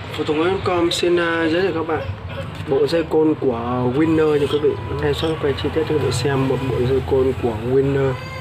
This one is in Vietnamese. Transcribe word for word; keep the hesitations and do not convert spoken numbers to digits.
Phổ Tùng ơi com xin uh, giới thiệu các bạn bộ dây côn của Winner nha quý vị. Hôm nay shop quay chi tiết cho quý vị xem một bộ dây côn của Winner